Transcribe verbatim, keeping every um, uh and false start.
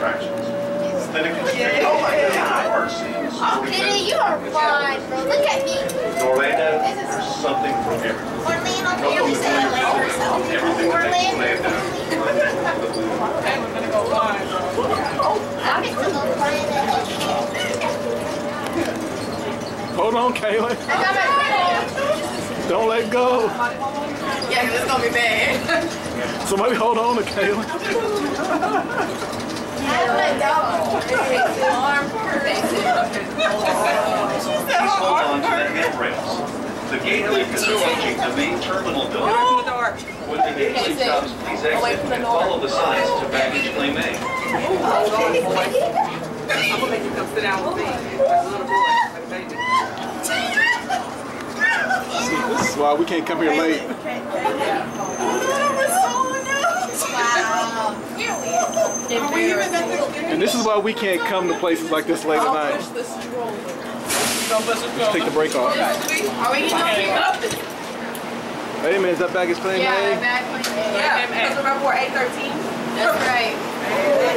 attractions. Then it constrains all my art scenes. Oh, Kitty, you are fine, bro. Look at me. In Orlando, there's something for everyone. Orlando, here we say Orlando herself. Orlando. Hey, we're gonna go blind, bro. I get to go blind. Hold on, Kayla. I got my Don't let go. Yeah, because it's gonna be bad. Somebody hold on to Kayla. Arm Please hold on to the handrails. The gateway is approaching the main terminal building. When the gateway stops, please exit and follow the signs to baggage claim A. I'm gonna make you come sit down with me. Like a little boy, like a baby. See, this is why we can't come here late. Wow. And this is why we can't come to places like this late at night. Let's take the break off. Are we getting up? Hey man, is that baggage claim A? Yeah, bad point. Yeah, because remember we're eight thirteen? That's right.